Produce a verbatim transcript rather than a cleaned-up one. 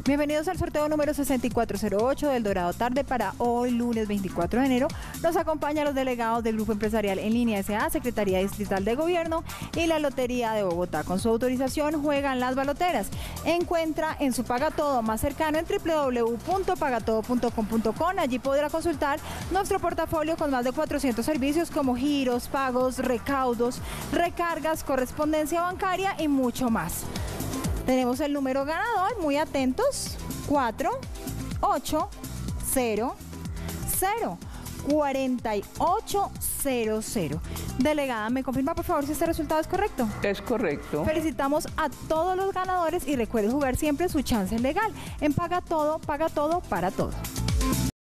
Bienvenidos al sorteo número sesenta y cuatro cero ocho del Dorado Tarde para hoy, lunes veinticuatro de enero. Nos acompañan los delegados del Grupo Empresarial en Línea S A, Secretaría Distrital de Gobierno y la Lotería de Bogotá. Con su autorización juegan las baloteras. Encuentra en su Pagatodo más cercano en w w w punto pagatodo punto com punto co. Allí podrá consultar nuestro portafolio con más de cuatrocientos servicios como giros, pagos, recaudos, recargas, correspondencia bancaria y mucho más. Tenemos el número ganador, muy atentos, cuatro ocho cero cero cuatro ocho cero cero. Delegada, ¿me confirma por favor si este resultado es correcto? Es correcto. Felicitamos a todos los ganadores y recuerde jugar siempre su chance legal. En Paga Todo, paga todo para todo.